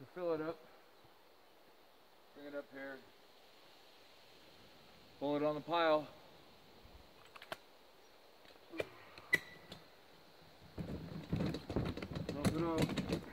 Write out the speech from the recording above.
fill it up, bring it up here, pull it on the pile. Dump it up.